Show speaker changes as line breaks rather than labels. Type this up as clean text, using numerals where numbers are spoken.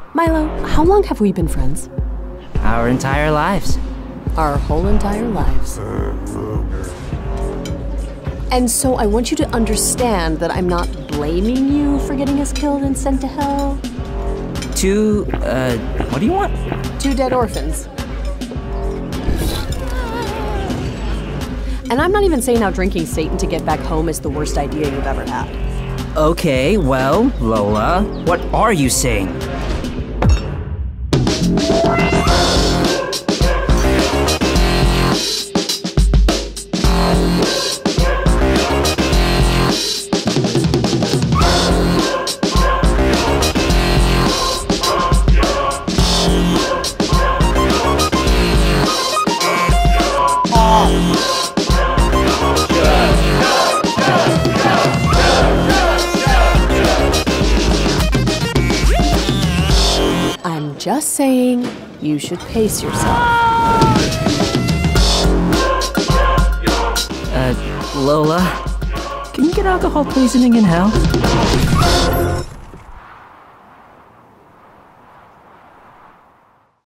Milo, how long have we been friends?
Our entire lives.
Our whole entire lives. And so I want you to understand that I'm not blaming you for getting us killed and sent to hell.
What do you want?
2 dead orphans. And I'm not even saying how drinking Satan to get back home is the worst idea you've ever had.
Okay, well, Lola, what are you saying?
I'm just saying you should pace yourself.
Lola, can you get alcohol poisoning in hell?